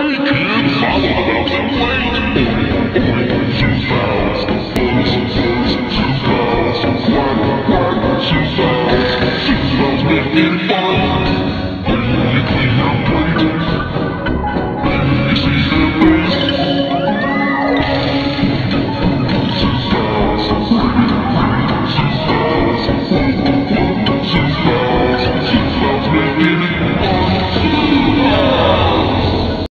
Hey kids, follow the bells and wait. ZooPals, ZooPals, quack, quack, ZooPals. ZooPals make it fun.